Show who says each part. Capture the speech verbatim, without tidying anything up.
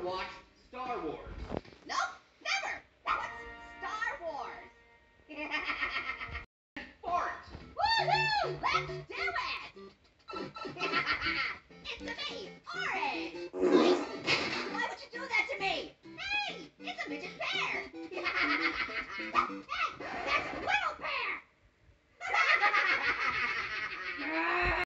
Speaker 1: watched Star Wars?
Speaker 2: Nope, never. What's Star Wars?
Speaker 1: Fart!
Speaker 2: Woohoo! Let's do it! It's a me, Orange! Nice! Why would you do that to me? Hey, it's a midget pear! Hey,